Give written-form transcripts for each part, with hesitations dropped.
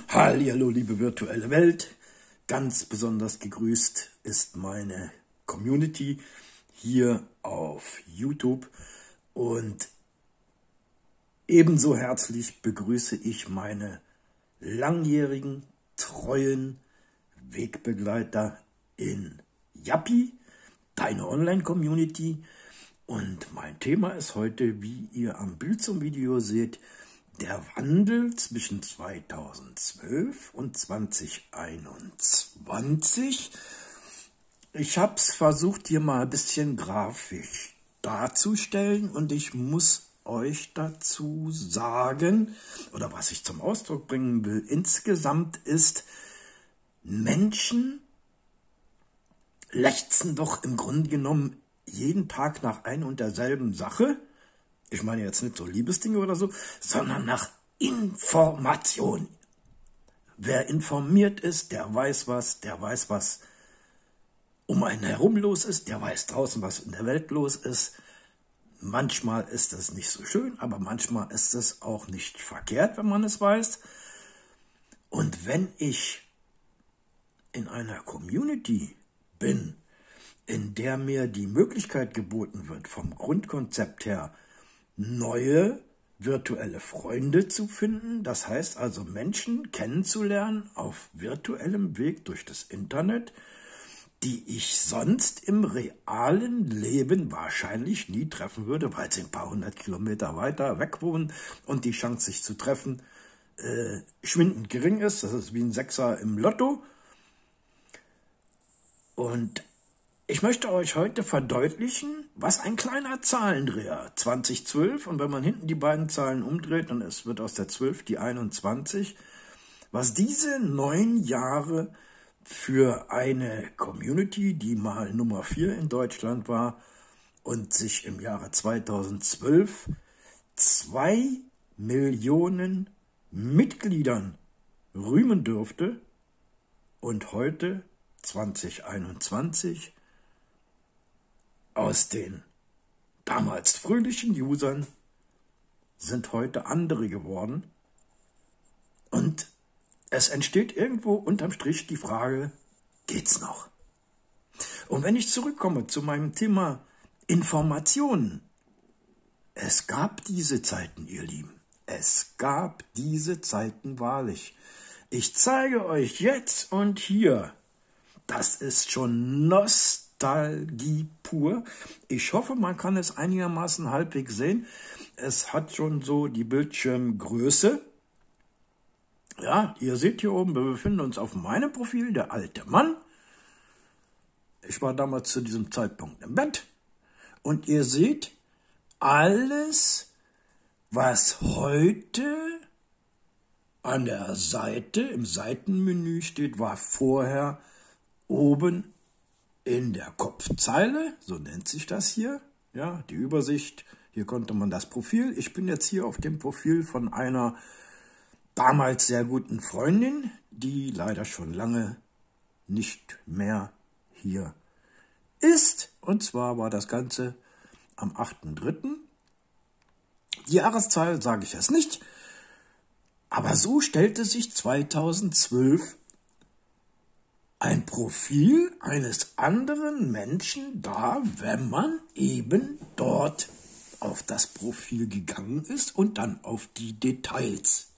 Hallihallo, liebe virtuelle Welt. Ganz besonders gegrüßt ist meine Community hier auf YouTube und ebenso herzlich begrüße ich meine langjährigen, treuen Wegbegleiter in Yappi, deine Online-Community. Und mein Thema ist heute, wie ihr am Bild zum Video seht, der Wandel zwischen 2012 und 2021. Ich habe es versucht, hier mal ein bisschen grafisch darzustellen und ich muss euch dazu sagen, oder was ich zum Ausdruck bringen will, insgesamt ist, Menschen lechzen doch im Grunde genommen jeden Tag nach ein und derselben Sache. Ich meine jetzt nicht so Liebesdinge oder so, sondern nach Information. Wer informiert ist, der weiß, was um einen herum los ist, der weiß draußen, was in der Welt los ist. Manchmal ist es nicht so schön, aber manchmal ist es auch nicht verkehrt, wenn man es weiß. Und wenn ich in einer Community bin, in der mir die Möglichkeit geboten wird, vom Grundkonzept her, neue virtuelle Freunde zu finden, das heißt also Menschen kennenzulernen auf virtuellem Weg durch das Internet, die ich sonst im realen Leben wahrscheinlich nie treffen würde, weil sie ein paar hundert Kilometer weiter weg wohnen und die Chance, sich zu treffen, schwindend gering ist. Das ist wie ein Sechser im Lotto. Und ich möchte euch heute verdeutlichen, was ein kleiner Zahlendreher 2012, und wenn man hinten die beiden Zahlen umdreht, dann wird aus der 12 die 21, was diese 9 Jahre für eine Community, die mal Nummer 4 in Deutschland war und sich im Jahre 2012 2 Millionen Mitgliedern rühmen dürfte und heute 2021 aus den damals fröhlichen Usern sind heute andere geworden. Und es entsteht irgendwo unterm Strich die Frage, geht's noch? Und wenn ich zurückkomme zu meinem Thema Informationen, es gab diese Zeiten, ihr Lieben. Es gab diese Zeiten wahrlich. Ich zeige euch jetzt und hier, das ist schon Nostalgie pur. Ich hoffe, man kann es einigermaßen halbwegs sehen. Es hat schon so die Bildschirmgröße. Ja, ihr seht hier oben, wir befinden uns auf meinem Profil, der alte Mann. Ich war damals zu diesem Zeitpunkt im Bett. Und ihr seht, alles, was heute an der Seite, im Seitenmenü steht, war vorher oben in der Kopfzeile, so nennt sich das hier, ja, die Übersicht. Hier konnte man das Profil. Ich bin jetzt hier auf dem Profil von einer damals sehr guten Freundin, die leider schon lange nicht mehr hier ist. Und zwar war das Ganze am 8.3. Die Jahreszahl sage ich jetzt nicht, aber so stellte sich 2012 ein Profil eines anderen Menschen dar, wenn man eben dort auf das Profil gegangen ist und dann auf die Details.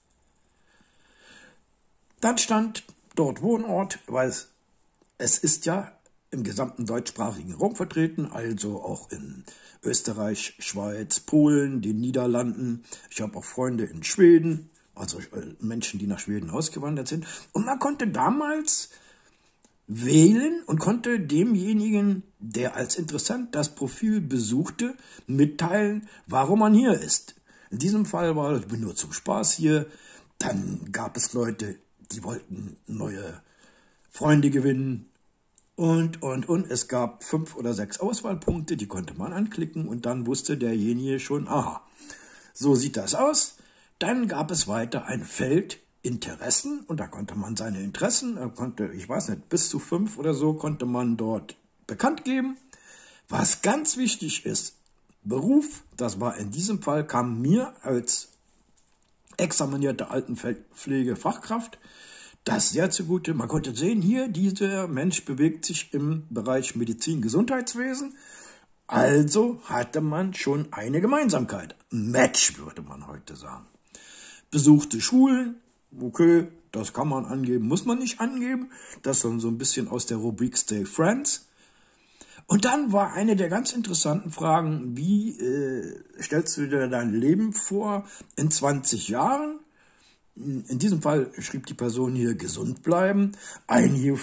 Dann stand dort Wohnort, weil es ist ja im gesamten deutschsprachigen Raum vertreten, also auch in Österreich, Schweiz, Polen, den Niederlanden. Ich habe auch Freunde in Schweden, also Menschen, die nach Schweden ausgewandert sind. Und man konnte damals wählen und konnte demjenigen, der als Interessent das Profil besuchte, mitteilen, warum man hier ist. In diesem Fall war ich nur zum Spaß hier. Dann gab es Leute, die wollten neue Freunde gewinnen und. Es gab 5 oder 6 Auswahlpunkte, die konnte man anklicken und dann wusste derjenige schon, aha, so sieht das aus. Dann gab es weiter ein Feld Interessen und da konnte man seine Interessen, ich weiß nicht, bis zu 5 oder so konnte man dort bekannt geben. Was ganz wichtig ist, Beruf, das war in diesem Fall, kam mir als examinierte Altenpflegefachkraft. Das sehr zugute. Man konnte sehen, hier, dieser Mensch bewegt sich im Bereich Medizin, Gesundheitswesen. Also hatte man schon eine Gemeinsamkeit. Ein Match, würde man heute sagen. Besuchte Schulen, okay, das kann man angeben, muss man nicht angeben. Das ist dann so ein bisschen aus der Rubrik Stay Friends. Und dann war eine der ganz interessanten Fragen, wie stellst du dir dein Leben vor in 20 Jahren? In diesem Fall schrieb die Person hier gesund bleiben. Einige,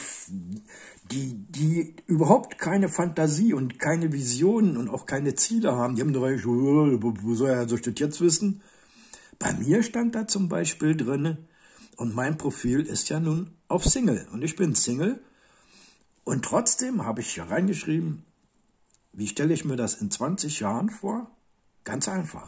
die überhaupt keine Fantasie und keine Visionen und auch keine Ziele haben, die haben doch eigentlich, wo soll er das jetzt wissen? Bei mir stand da zum Beispiel drin, und mein Profil ist ja nun auf Single. Und ich bin Single. Und trotzdem habe ich hier reingeschrieben, wie stelle ich mir das in 20 Jahren vor? Ganz einfach.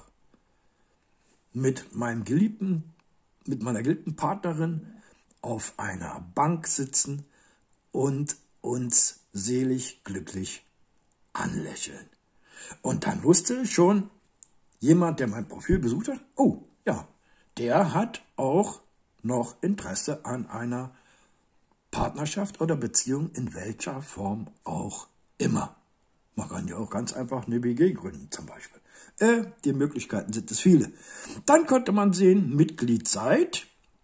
Mit meiner geliebten Partnerin auf einer Bank sitzen und uns selig glücklich anlächeln. Und dann wusste schon jemand, der mein Profil besucht hat, oh ja, der hat auch noch Interesse an einer Partnerschaft oder Beziehung in welcher Form auch immer. Man kann ja auch ganz einfach eine WG gründen zum Beispiel. Die Möglichkeiten sind es viele. Dann konnte man sehen, Mitglied seid.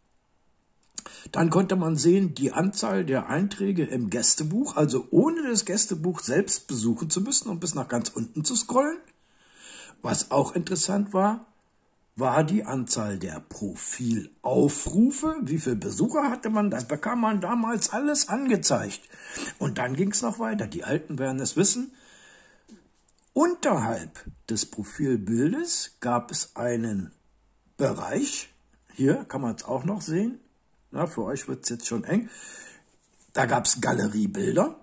Dann konnte man sehen, die Anzahl der Einträge im Gästebuch, also ohne das Gästebuch selbst besuchen zu müssen und bis nach ganz unten zu scrollen. Was auch interessant war die Anzahl der Profilaufrufe. Wie viele Besucher hatte man? Das bekam man damals alles angezeigt. Und dann ging es noch weiter. Die Alten werden es wissen. Unterhalb des Profilbildes gab es einen Bereich. Hier kann man es auch noch sehen. Na, für euch wird es jetzt schon eng. Da gab es Galeriebilder.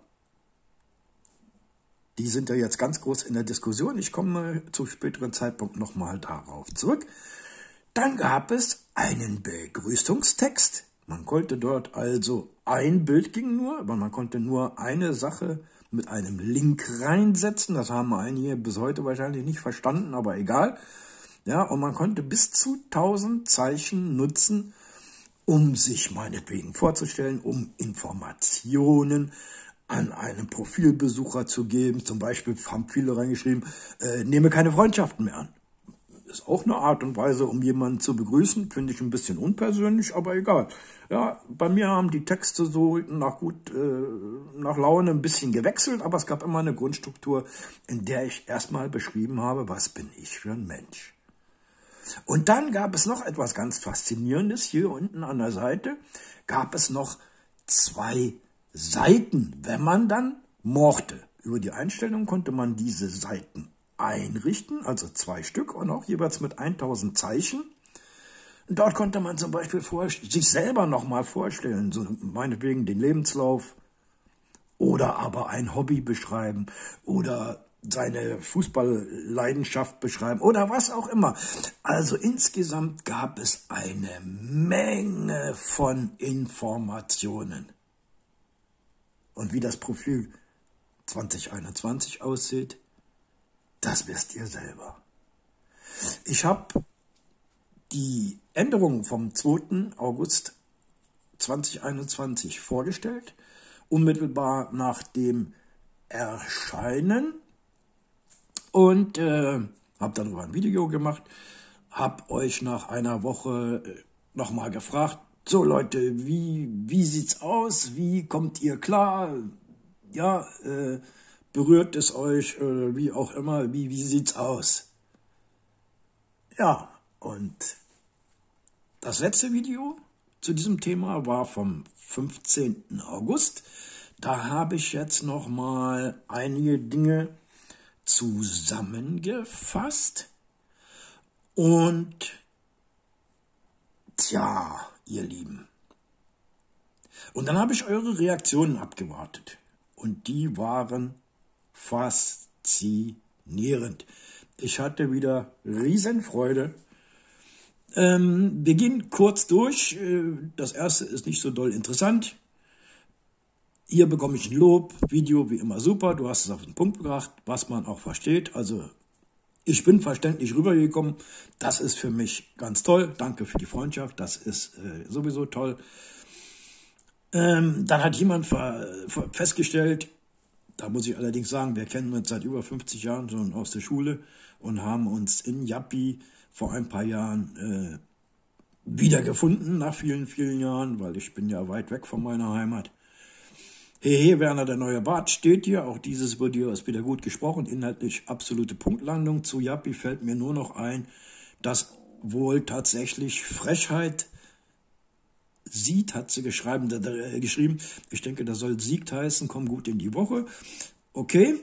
Die sind ja jetzt ganz groß in der Diskussion. Ich komme zu späteren Zeitpunkt nochmal darauf zurück. Dann gab es einen Begrüßungstext. Man konnte dort also, ein Bild ging nur, aber man konnte nur eine Sache mit einem Link reinsetzen. Das haben einige bis heute wahrscheinlich nicht verstanden, aber egal. Ja, und man konnte bis zu 1000 Zeichen nutzen, um sich meinetwegen vorzustellen, um Informationen an einen Profilbesucher zu geben. Zum Beispiel haben viele reingeschrieben, nehme keine Freundschaften mehr an. Ist auch eine Art und Weise, um jemanden zu begrüßen. Finde ich ein bisschen unpersönlich, aber egal. Ja, bei mir haben die Texte so nach Laune ein bisschen gewechselt, aber es gab immer eine Grundstruktur, in der ich erstmal beschrieben habe, was bin ich für ein Mensch. Und dann gab es noch etwas ganz Faszinierendes. Hier unten an der Seite gab es noch 2 Seiten, wenn man dann mochte. Über die Einstellung konnte man diese Seiten einrichten, also 2 Stück und auch jeweils mit 1000 Zeichen. Dort konnte man zum Beispiel sich selber nochmal vorstellen, so meinetwegen den Lebenslauf oder aber ein Hobby beschreiben oder seine Fußballleidenschaft beschreiben oder was auch immer. Also insgesamt gab es eine Menge von Informationen. Und wie das Profil 2021 aussieht, das wisst ihr selber. Ich habe die Änderungen vom 2. August 2021 vorgestellt, unmittelbar nach dem Erscheinen, und habe darüber ein Video gemacht, habe euch nach einer Woche nochmal gefragt, so Leute, wie sieht's aus, wie kommt ihr klar, ja, berührt es euch, wie auch immer, wie sieht's aus? Ja, und das letzte Video zu diesem Thema war vom 15. August. Da habe ich jetzt nochmal einige Dinge zusammengefasst. Und tja, ihr Lieben. Und dann habe ich eure Reaktionen abgewartet. Und die waren faszinierend. Ich hatte wieder Riesenfreude. Wir gehen kurz durch. Das erste ist nicht so doll interessant. Hier bekomme ich ein Lob. Video wie immer super. Du hast es auf den Punkt gebracht, was man auch versteht. Also Ich bin verständlich rübergekommen. Das ist für mich ganz toll. Danke für die Freundschaft. Das ist sowieso toll. Dann hat jemand festgestellt, da muss ich allerdings sagen, wir kennen uns seit über 50 Jahren schon aus der Schule und haben uns in Jappi vor ein paar Jahren wiedergefunden, nach vielen, vielen Jahren, weil ich bin ja weit weg von meiner Heimat. Hey, Werner, der neue Bart steht hier. Auch dieses Video ist wieder gut gesprochen. Inhaltlich absolute Punktlandung. Zu Jappi fällt mir nur noch ein, dass wohl tatsächlich Frechheit Sieg hat sie geschrieben. Ich denke, das soll Siegt heißen. Komm gut in die Woche. Okay.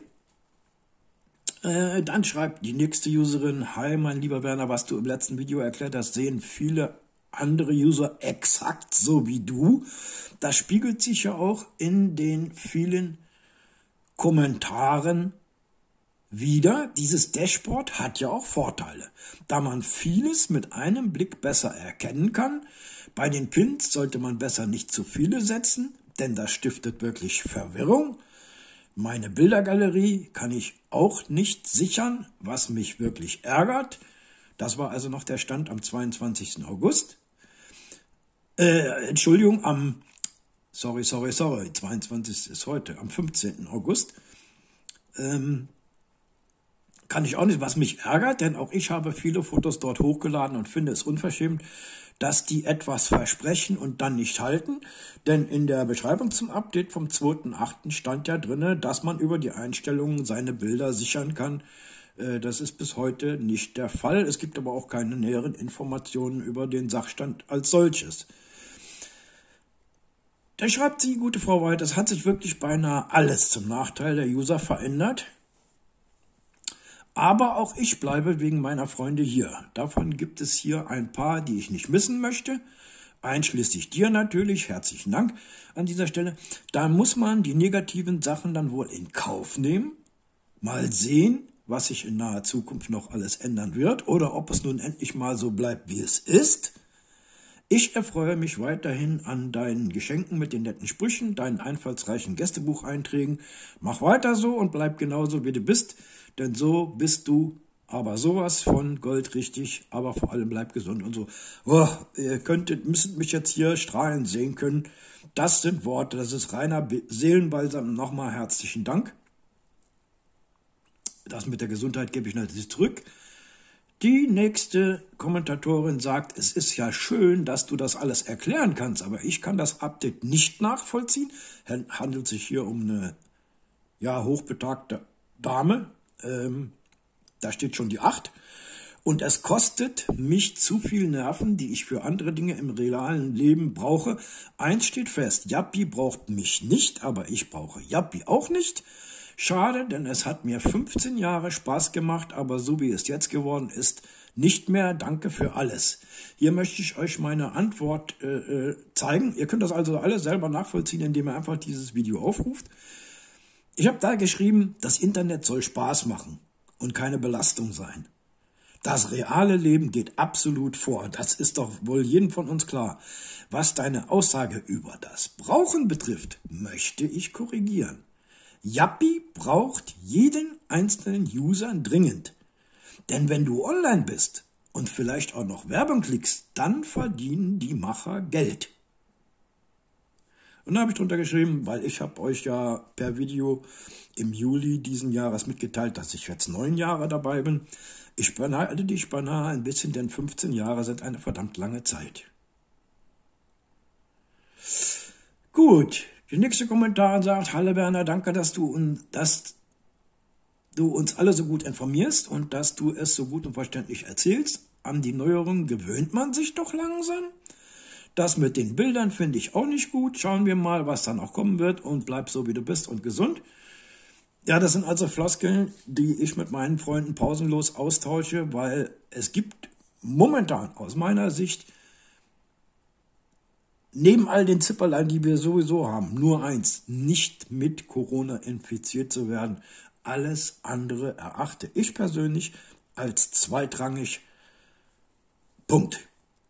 Dann schreibt die nächste Userin: Hi, mein lieber Werner, was du im letzten Video erklärt hast, sehen viele andere User exakt so wie du. Das spiegelt sich ja auch in den vielen Kommentaren wieder. Dieses Dashboard hat ja auch Vorteile, da man vieles mit einem Blick besser erkennen kann. Bei den Pins sollte man besser nicht zu viele setzen, denn das stiftet wirklich Verwirrung. Meine Bildergalerie kann ich auch nicht sichern, was mich wirklich ärgert. Das war also noch der Stand am 22. August. Entschuldigung, 22. ist heute, am 15. August. Kann ich auch nicht, was mich ärgert, denn auch ich habe viele Fotos dort hochgeladen und finde es unverschämt, dass die etwas versprechen und dann nicht halten. Denn in der Beschreibung zum Update vom 2.8. stand ja drin, dass man über die Einstellungen seine Bilder sichern kann. Das ist bis heute nicht der Fall. Es gibt aber auch keine näheren Informationen über den Sachstand als solches. Da schreibt sie, gute Frau White, es hat sich wirklich beinahe alles zum Nachteil der User verändert. Aber auch ich bleibe wegen meiner Freunde hier. Davon gibt es hier ein paar, die ich nicht missen möchte. Einschließlich dir natürlich. Herzlichen Dank an dieser Stelle. Da muss man die negativen Sachen dann wohl in Kauf nehmen. Mal sehen, was sich in naher Zukunft noch alles ändern wird oder ob es nun endlich mal so bleibt, wie es ist. Ich erfreue mich weiterhin an deinen Geschenken mit den netten Sprüchen, deinen einfallsreichen Gästebucheinträgen. Mach weiter so und bleib genauso, wie du bist, denn so bist du aber sowas von goldrichtig, aber vor allem bleib gesund und so. Oh, ihr müsstet mich jetzt hier strahlen sehen können. Das sind Worte, das ist reiner Seelenbalsam. Nochmal herzlichen Dank. Das mit der Gesundheit gebe ich natürlich zurück. Die nächste Kommentatorin sagt, es ist ja schön, dass du das alles erklären kannst, aber ich kann das Update nicht nachvollziehen. Handelt sich hier um eine hochbetagte Dame. Da steht schon die 8. Und es kostet mich zu viel Nerven, die ich für andere Dinge im realen Leben brauche. Eins steht fest, Jappi braucht mich nicht, aber ich brauche Jappi auch nicht. Schade, denn es hat mir 15 Jahre Spaß gemacht, aber so wie es jetzt geworden ist, nicht mehr. Danke für alles. Hier möchte ich euch meine Antwort zeigen. Ihr könnt das also alles selber nachvollziehen, indem ihr einfach dieses Video aufruft. Ich habe da geschrieben, das Internet soll Spaß machen und keine Belastung sein. Das reale Leben geht absolut vor. Das ist doch wohl jedem von uns klar. Was deine Aussage über das Brauchen betrifft, möchte ich korrigieren. Jappi braucht jeden einzelnen User dringend. Denn wenn du online bist und vielleicht auch noch Werbung klickst, dann verdienen die Macher Geld. Und da habe ich drunter geschrieben, weil ich habe euch ja per Video im Juli diesen Jahres mitgeteilt, dass ich jetzt 9 Jahre dabei bin. Ich beneide dich beinahe ein bisschen, denn 15 Jahre sind eine verdammt lange Zeit. Gut. Der nächste Kommentar sagt, hallo Werner, danke, dass du uns alle so gut informierst und dass du es so gut und verständlich erzählst. An die Neuerungen gewöhnt man sich doch langsam. Das mit den Bildern finde ich auch nicht gut. Schauen wir mal, was dann auch kommen wird und bleib so, wie du bist und gesund. Ja, das sind also Floskeln, die ich mit meinen Freunden pausenlos austausche, weil es gibt momentan aus meiner Sicht neben all den Zipperlein, die wir sowieso haben, nur eins, nicht mit Corona infiziert zu werden. Alles andere erachte ich persönlich als zweitrangig. Punkt.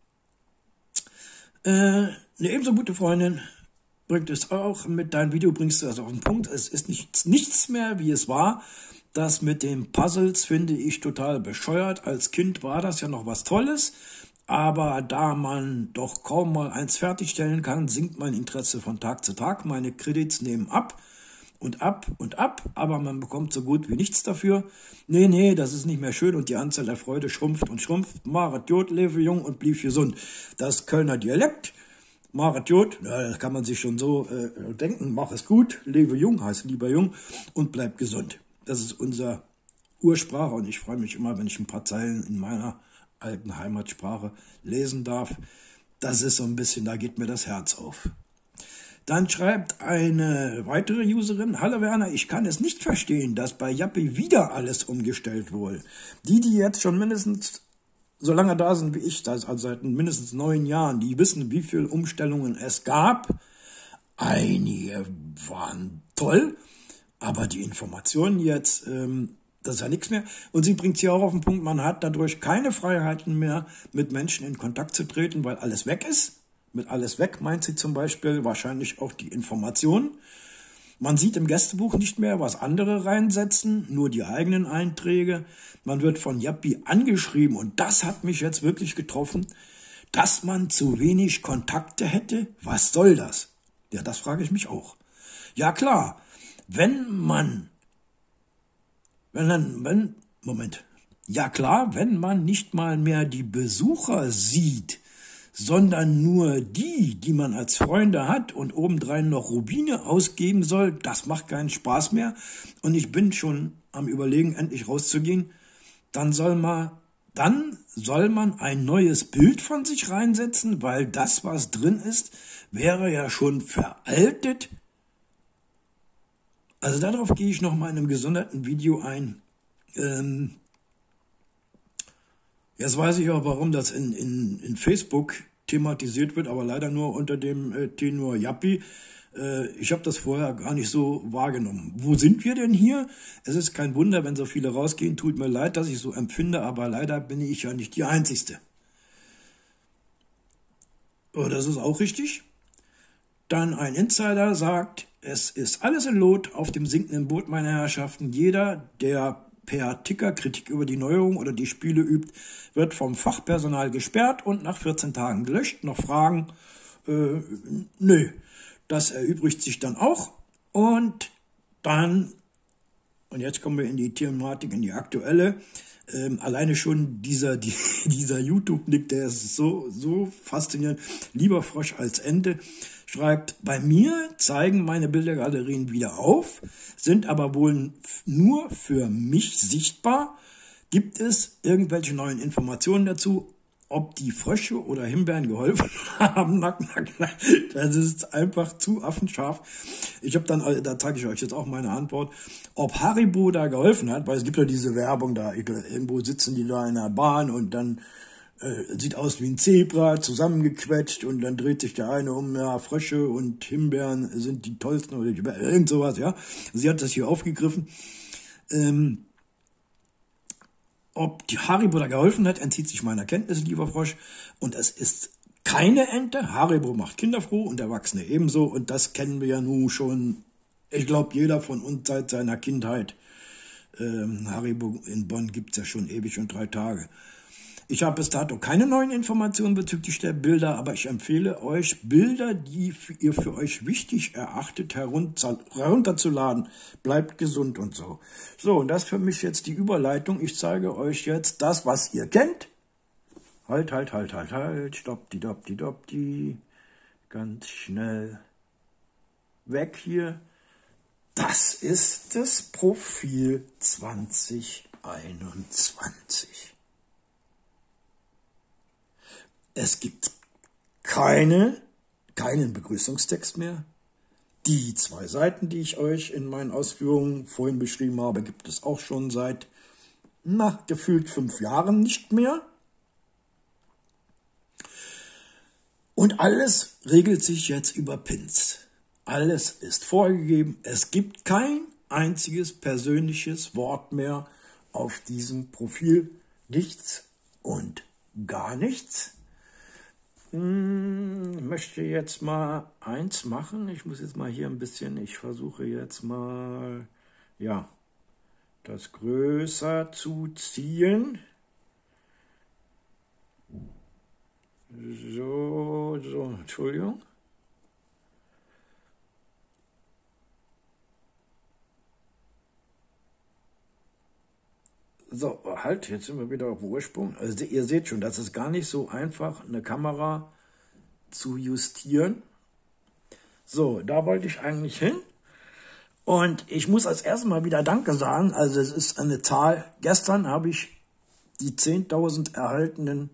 Eine ebenso gute Freundin bringt es auch, mit deinem Video bringst du das auf den Punkt. Es ist nichts mehr, wie es war. Das mit den Puzzles finde ich total bescheuert. Als Kind war das ja noch was Tolles. Aber da man doch kaum mal eins fertigstellen kann, sinkt mein Interesse von Tag zu Tag. Meine Credits nehmen ab und ab und ab, aber man bekommt so gut wie nichts dafür. Nee, das ist nicht mehr schön und die Anzahl der Freude schrumpft und schrumpft. Maret Jod, lebe jung und blieb gesund. Das Kölner Dialekt. Maret Jod, das kann man sich schon so denken. Mach es gut, lebe jung, heißt lieber jung und bleib gesund. Das ist unser Ursprache und ich freue mich immer, wenn ich ein paar Zeilen in meiner alten Heimatsprache lesen darf. Das ist so ein bisschen, da geht mir das Herz auf. Dann schreibt eine weitere Userin: Hallo Werner, ich kann es nicht verstehen, dass bei Jappi wieder alles umgestellt wurde. Die jetzt schon mindestens so lange da sind wie ich, also seit mindestens 9 Jahren, die wissen, wie viele Umstellungen es gab. Einige waren toll, aber die Informationen jetzt, das ist ja nichts mehr. Und sie bringt sie auch auf den Punkt, man hat dadurch keine Freiheiten mehr, mit Menschen in Kontakt zu treten, weil alles weg ist. Mit alles weg meint sie zum Beispiel wahrscheinlich auch die Informationen. Man sieht im Gästebuch nicht mehr, was andere reinsetzen, nur die eigenen Einträge. Man wird von Jappi angeschrieben und das hat mich jetzt wirklich getroffen, dass man zu wenig Kontakte hätte. Was soll das? Ja, das frage ich mich auch. Ja klar, wenn man nicht mal mehr die Besucher sieht, sondern nur die man als Freunde hat und obendrein noch Rubine ausgeben soll, das macht keinen Spaß mehr. Und ich bin schon am Überlegen, endlich rauszugehen. Dann soll man ein neues Bild von sich reinsetzen, weil das, was drin ist, wäre ja schon veraltet. Also darauf gehe ich noch mal in einem gesonderten Video ein. Jetzt weiß ich auch, warum das in Facebook thematisiert wird, aber leider nur unter dem Tenor Jappi. Ich habe das vorher gar nicht so wahrgenommen. Wo sind wir denn hier? Es ist kein Wunder, wenn so viele rausgehen. Tut mir leid, dass ich so empfinde, aber leider bin ich ja nicht die Einzige. Oh, das ist auch richtig. Dann ein Insider sagt, es ist alles in Lot auf dem sinkenden Boot, meine Herrschaften. Jeder, der per Ticker Kritik über die Neuerung oder die Spiele übt, wird vom Fachpersonal gesperrt und nach 14 Tagen gelöscht. Noch Fragen? Nö. Das erübrigt sich dann auch. Und jetzt kommen wir in die Thematik, in die aktuelle. Alleine schon dieser YouTube-Nick, der ist so faszinierend. Lieber Frosch als Ente schreibt: Bei mir zeigen meine Bildergalerien wieder auf, sind aber wohl nur für mich sichtbar. Gibt es irgendwelche neuen Informationen dazu, ob die Frösche oder Himbeeren geholfen haben? Das ist einfach zu affenscharf. Da zeige ich euch jetzt auch meine Antwort, ob Haribo da geholfen hat, weil es gibt ja diese Werbung da, irgendwo sitzen die da in der Bahn und dann sieht aus wie ein Zebra, zusammengequetscht und dann dreht sich der eine um, ja, Frösche und Himbeeren sind die tollsten oder irgend sowas, ja. Sie hat das hier aufgegriffen. Ob die Haribo da geholfen hat, entzieht sich meiner Kenntnis, lieber Frosch. Und es ist keine Ente. Haribo macht Kinder froh und Erwachsene ebenso. Und das kennen wir ja nun schon, ich glaube, jeder von uns seit seiner Kindheit. Haribo in Bonn gibt's ja schon ewig und 3 Tage. Ich habe bis dato keine neuen Informationen bezüglich der Bilder, aber ich empfehle euch, Bilder, die ihr für euch wichtig erachtet, herunterzuladen. Bleibt gesund und so. So, und das ist für mich jetzt die Überleitung. Ich zeige euch jetzt das, was ihr kennt. Halt. Stopp-di-dopp-di-dopp-di. Ganz schnell weg hier. Das ist das Profil 2021. Es gibt keinen Begrüßungstext mehr. Die 2 Seiten, die ich euch in meinen Ausführungen vorhin beschrieben habe, gibt es auch schon seit gefühlt 5 Jahren nicht mehr. Und alles regelt sich jetzt über Pins. Alles ist vorgegeben. Es gibt kein einziges persönliches Wort mehr auf diesem Profil. Nichts und gar nichts. Ich möchte jetzt mal eins machen. Ich muss jetzt mal hier ein bisschen, ich versuche jetzt mal, ja, das größer zu ziehen. So, Entschuldigung. So, halt, jetzt sind wir wieder auf dem Ursprung. Also ihr seht schon, das ist gar nicht so einfach, eine Kamera zu justieren. So, da wollte ich eigentlich hin. Und ich muss als erstes mal wieder Danke sagen. Also es ist eine Zahl. Gestern habe ich die 10.000 erhaltenen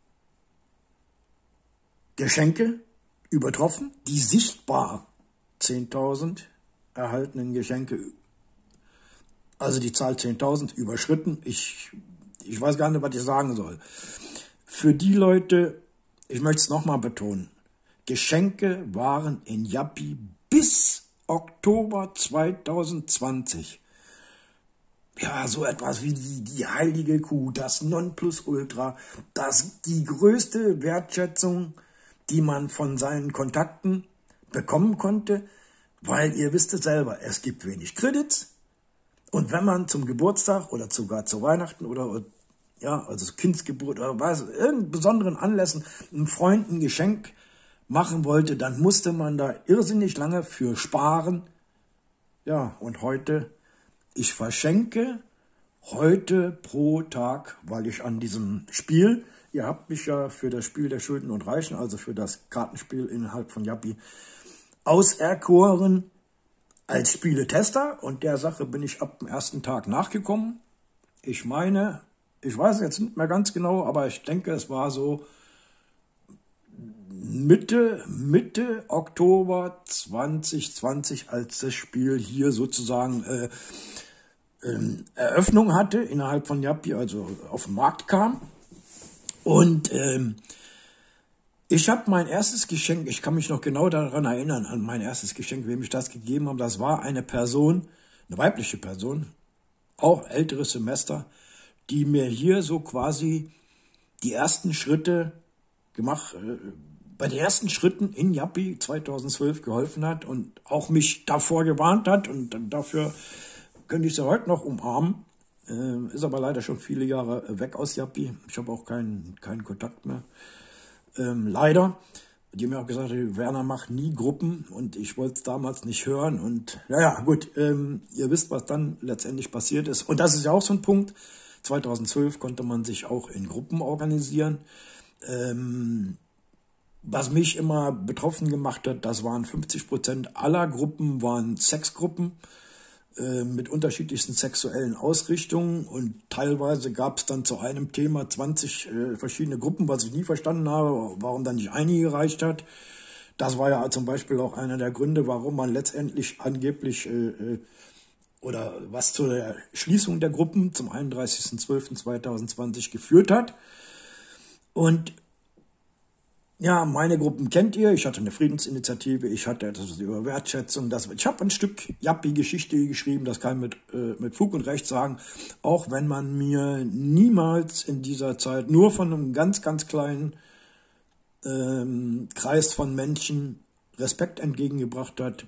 Geschenke übertroffen. Die sichtbar 10.000 erhaltenen Geschenke, also die Zahl 10.000 überschritten. Ich weiß gar nicht, was ich sagen soll. Für die Leute, ich möchte es nochmal betonen, Geschenke waren in Yappi bis Oktober 2020. Ja, so etwas wie die heilige Kuh, das Nonplusultra, die größte Wertschätzung, die man von seinen Kontakten bekommen konnte, weil ihr wisst es selber, es gibt wenig Credits. Und wenn man zum Geburtstag oder sogar zu Weihnachten oder ja, also Kindsgeburt oder irgendeinen besonderen Anlässen einem Freund ein Geschenk machen wollte, dann musste man da irrsinnig lange für sparen. Ja, und heute, ich verschenke heute pro Tag, weil ich an diesem Spiel, ihr habt mich ja für das Spiel der Schulden und Reichen, also für das Kartenspiel innerhalb von Yappi, auserkoren als Spieletester, und der Sache bin ich ab dem ersten Tag nachgekommen. Ich meine, ich weiß jetzt nicht mehr ganz genau, aber ich denke, es war so Mitte Oktober 2020, als das Spiel hier sozusagen Eröffnung hatte innerhalb von Yappi, also auf den Markt kam. Und ich habe mein erstes Geschenk, ich kann mich noch genau daran erinnern, an mein erstes Geschenk, wem ich das gegeben habe. Das war eine Person, eine weibliche Person, auch älteres Semester, die mir hier so quasi die ersten Schritte bei den ersten Schritten in Yappi 2012 geholfen hat und auch mich davor gewarnt hat, und dafür könnte ich sie heute noch umarmen. Ist aber leider schon viele Jahre weg aus Yappi. Ich habe auch keinen Kontakt mehr. Leider. Die haben mir auch gesagt, Werner macht nie Gruppen, und ich wollte es damals nicht hören. Und naja, gut, ihr wisst, was dann letztendlich passiert ist. Und das ist ja auch so ein Punkt. 2012 konnte man sich auch in Gruppen organisieren. Was mich immer betroffen gemacht hat, das waren 50% aller Gruppen waren Sexgruppen mit unterschiedlichsten sexuellen Ausrichtungen, und teilweise gab es dann zu einem Thema 20 verschiedene Gruppen, was ich nie verstanden habe, warum dann nicht eine gereicht hat. Das war ja zum Beispiel auch einer der Gründe, warum man letztendlich angeblich oder was zur Schließung der Gruppen zum 31.12.2020 geführt hat. Und ja, meine Gruppen kennt ihr. Ich hatte eine Friedensinitiative, ich hatte etwas über Wertschätzung. Ich habe ein Stück Yappi-Geschichte geschrieben, das kann ich mit Fug und Recht sagen, auch wenn man mir niemals in dieser Zeit nur von einem ganz, ganz kleinen Kreis von Menschen Respekt entgegengebracht hat.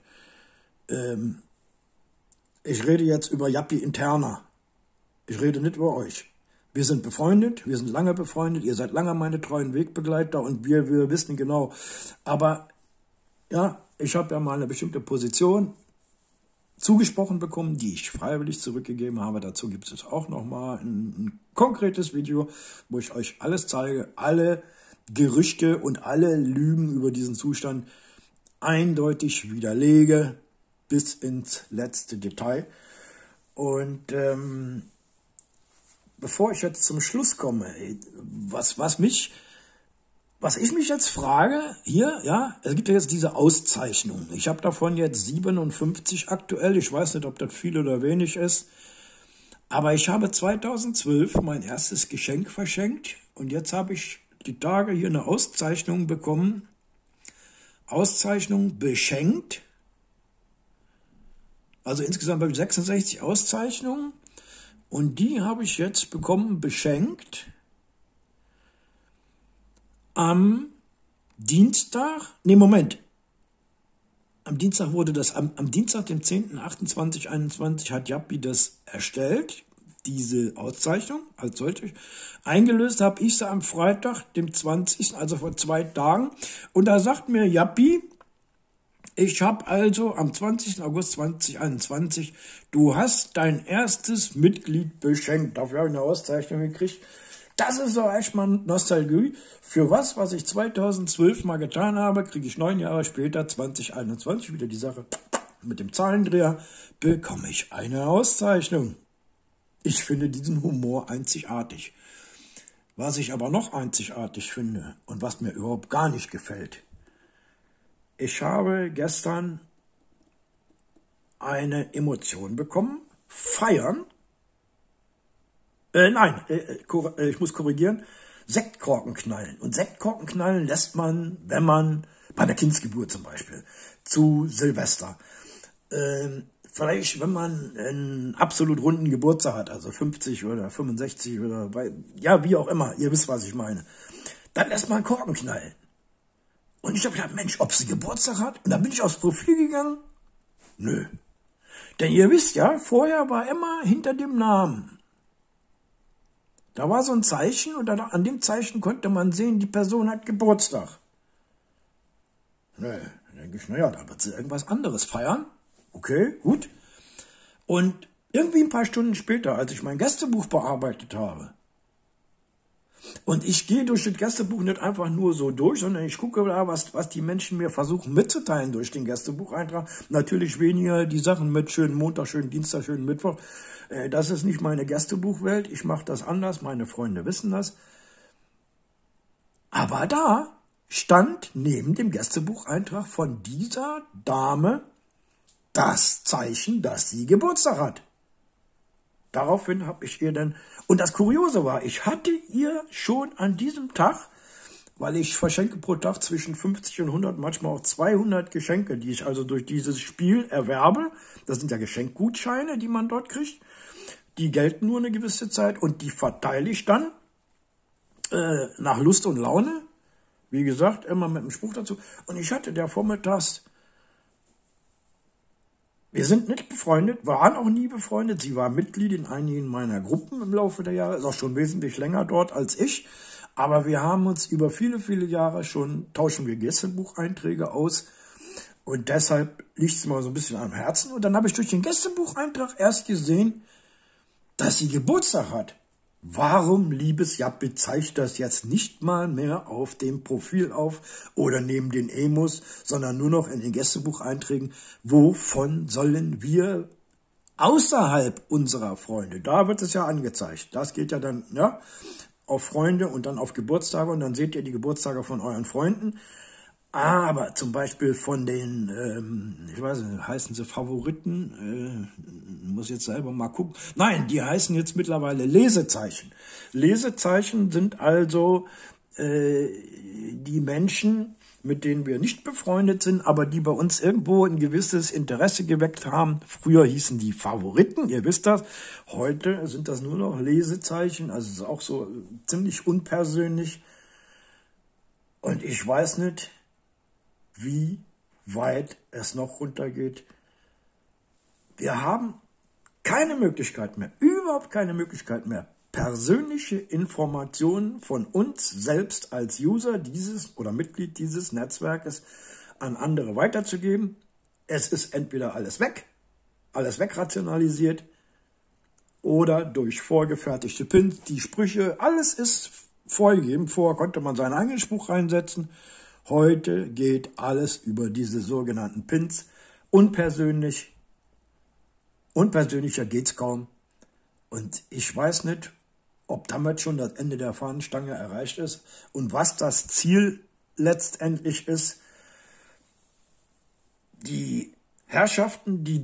Ich rede jetzt über Yappi interner. Ich rede nicht über euch. Wir sind befreundet, wir sind lange befreundet, ihr seid lange meine treuen Wegbegleiter, und wir wissen genau. Aber ja, ich habe ja mal eine bestimmte Position zugesprochen bekommen, die ich freiwillig zurückgegeben habe. Dazu gibt es auch nochmal ein konkretes Video, wo ich euch alles zeige, alle Gerüchte und alle Lügen über diesen Zustand eindeutig widerlege, bis ins letzte Detail. Und bevor ich jetzt zum Schluss komme, was ich mich jetzt frage, hier, ja, es gibt ja jetzt diese Auszeichnung. Ich habe davon jetzt 57 aktuell. Ich weiß nicht, ob das viel oder wenig ist. Aber ich habe 2012 mein erstes Geschenk verschenkt, und jetzt habe ich die Tage hier eine Auszeichnung bekommen. Auszeichnung beschenkt. Also insgesamt habe ich 66 Auszeichnungen. Und die habe ich jetzt bekommen, beschenkt, am Dienstag, am Dienstag wurde das, am Dienstag, dem 10.08.2021, hat Jappi das erstellt, diese Auszeichnung als solche. Eingelöst habe ich sie am Freitag, dem 20., also vor 2 Tagen. Und da sagt mir Jappi, ich habe also am 20. August 2021, du hast dein erstes Mitglied beschenkt. Dafür habe ich eine Auszeichnung gekriegt. Das ist doch echt mal Nostalgie. Für was ich 2012 mal getan habe, kriege ich 9 Jahre später, 2021, wieder die Sache mit dem Zahlendreher, bekomme ich eine Auszeichnung. Ich finde diesen Humor einzigartig. Was ich aber noch einzigartig finde und was mir überhaupt gar nicht gefällt, ich habe gestern eine Emotion bekommen, feiern. Ich muss korrigieren. Sektkorken knallen. Und Sektkorken knallen lässt man, wenn man bei der Kindsgeburt zum Beispiel, zu Silvester. Vielleicht, wenn man einen absolut runden Geburtstag hat, also 50 oder 65 oder ja, wie auch immer, ihr wisst, was ich meine. Dann lässt man Korken knallen. Und ich habe gedacht, Mensch, ob sie Geburtstag hat? Und dann bin ich aufs Profil gegangen. Nö. Denn ihr wisst ja, vorher war immer hinter dem Namen. Da war so ein Zeichen und an dem Zeichen konnte man sehen, die Person hat Geburtstag. Nö, dann denke ich, naja, da wird sie irgendwas anderes feiern. Okay, gut. Und irgendwie ein paar Stunden später, als ich mein Gästebuch bearbeitet habe, und ich gehe durch das Gästebuch nicht einfach nur so durch, sondern ich gucke da, was die Menschen mir versuchen mitzuteilen durch den Gästebucheintrag. Natürlich weniger die Sachen mit schönen Montag, schönen Dienstag, schönen Mittwoch. Das ist nicht meine Gästebuchwelt. Ich mache das anders. Meine Freunde wissen das. Aber da stand neben dem Gästebucheintrag von dieser Dame das Zeichen, dass sie Geburtstag hat. Daraufhin habe ich ihr dann, und das Kuriose war, ich hatte ihr schon an diesem Tag, weil ich verschenke pro Tag zwischen 50 und 100, manchmal auch 200 Geschenke, die ich also durch dieses Spiel erwerbe. Das sind ja Geschenkgutscheine, die man dort kriegt. Die gelten nur eine gewisse Zeit und die verteile ich dann nach Lust und Laune. Wie gesagt, immer mit einem Spruch dazu. Und ich hatte der vormittags, wir sind nicht befreundet, waren auch nie befreundet. Sie war Mitglied in einigen meiner Gruppen im Laufe der Jahre, ist auch schon wesentlich länger dort als ich. Aber wir haben uns über viele, viele Jahre schon, tauschen wir Gästebucheinträge aus. Und deshalb liegt es mir so ein bisschen am Herzen. Und dann habe ich durch den Gästebucheintrag erst gesehen, dass sie Geburtstag hat. Warum, liebes Jappi, zeigt das jetzt nicht mal mehr auf dem Profil auf oder neben den Emos, sondern nur noch in den Gästebucheinträgen? Wovon sollen wir außerhalb unserer Freunde? Da wird es ja angezeigt. Das geht ja dann auf Freunde und dann auf Geburtstage und dann seht ihr die Geburtstage von euren Freunden. Aber zum Beispiel von den, ich weiß nicht, heißen sie Favoriten? Muss jetzt selber mal gucken. Nein, die heißen jetzt mittlerweile Lesezeichen. Lesezeichen sind also die Menschen, mit denen wir nicht befreundet sind, aber die bei uns irgendwo ein gewisses Interesse geweckt haben. Früher hießen die Favoriten, ihr wisst das. Heute sind das nur noch Lesezeichen, also es ist auch so ziemlich unpersönlich. Und ich weiß nicht, wie weit es noch runtergeht. Wir haben keine Möglichkeit mehr, überhaupt keine Möglichkeit mehr, persönliche Informationen von uns selbst als User dieses oder Mitglied dieses Netzwerkes an andere weiterzugeben. Es ist entweder alles wegrationalisiert oder durch vorgefertigte Pins, die Sprüche, alles ist vorgegeben. Vorher konnte man seinen eigenen Spruch reinsetzen. Heute geht alles über diese sogenannten Pins. Unpersönlicher geht's kaum. Und ich weiß nicht, ob damit schon das Ende der Fahnenstange erreicht ist und was das Ziel letztendlich ist. Die Herrschaften, die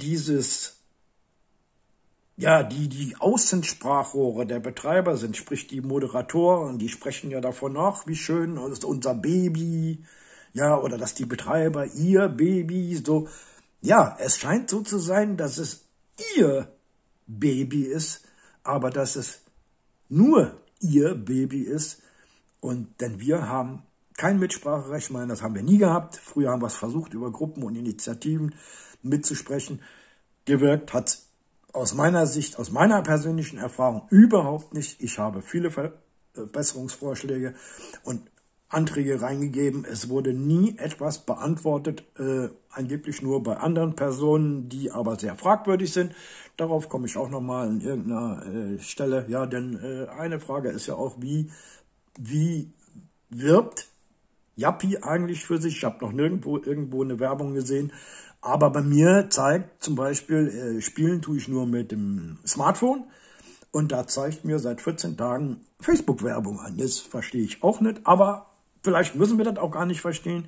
die Außensprachrohre der Betreiber sind, sprich die Moderatoren, die sprechen ja davon, ach, wie schön, das ist unser Baby, ja, oder dass die Betreiber ihr Baby, so, ja, es scheint so zu sein, dass es ihr Baby ist, aber dass es nur ihr Baby ist, und denn wir haben kein Mitspracherecht, ich meine, das haben wir nie gehabt. Früher haben wir es versucht, über Gruppen und Initiativen mitzusprechen. Gewirkt hat aus meiner Sicht, aus meiner persönlichen Erfahrung überhaupt nicht. Ich habe viele Verbesserungsvorschläge und Anträge reingegeben. Es wurde nie etwas beantwortet, angeblich nur bei anderen Personen, die aber sehr fragwürdig sind. Darauf komme ich auch nochmal an irgendeiner Stelle. Ja, denn eine Frage ist ja auch, wie wirbt Yappi eigentlich für sich? Ich habe noch nirgendwo irgendwo eine Werbung gesehen. Aber bei mir zeigt zum Beispiel, spielen tue ich nur mit dem Smartphone. Und da zeigt mir seit 14 Tagen Facebook-Werbung an. Das verstehe ich auch nicht, aber vielleicht müssen wir das auch gar nicht verstehen.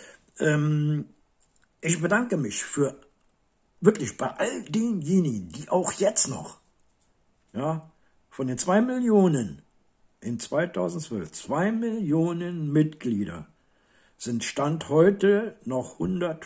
Ich bedanke mich für wirklich bei all denjenigen, die auch jetzt noch, ja, von den 2 Millionen in 2012, 2 Millionen Mitglieder, sind Stand heute noch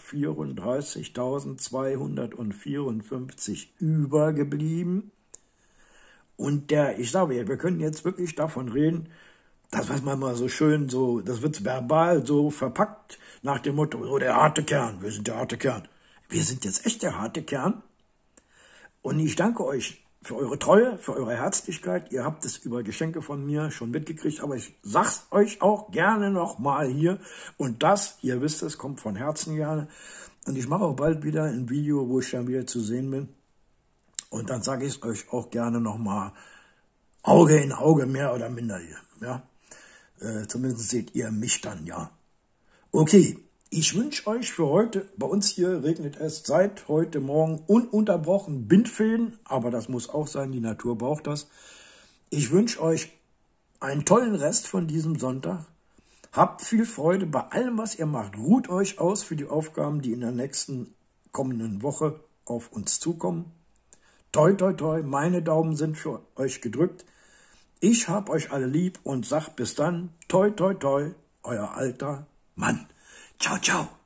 134.254 übergeblieben. Und ich sage, wir können jetzt wirklich davon reden, das, was man mal so schön so, das wird verbal so verpackt nach dem Motto, so der harte Kern, wir sind der harte Kern. Wir sind jetzt echt der harte Kern. Und ich danke euch für eure Treue, für eure Herzlichkeit. Ihr habt es über Geschenke von mir schon mitgekriegt, aber ich sag's euch auch gerne nochmal hier. Und das, ihr wisst es, kommt von Herzen gerne. Und ich mache auch bald wieder ein Video, wo ich dann wieder zu sehen bin. Und dann sage ich es euch auch gerne nochmal Auge in Auge, mehr oder minder hier. Ja? Zumindest seht ihr mich dann, ja. Okay, ich wünsche euch für heute, bei uns hier regnet es seit heute Morgen ununterbrochen Bindfäden, aber das muss auch sein, die Natur braucht das. Ich wünsche euch einen tollen Rest von diesem Sonntag. Habt viel Freude bei allem, was ihr macht. Ruht euch aus für die Aufgaben, die in der nächsten kommenden Woche auf uns zukommen. Toi, toi, toi, meine Daumen sind für euch gedrückt. Ich hab euch alle lieb und sag bis dann, toi, toi, toi, euer alter Mann. Ciao, ciao.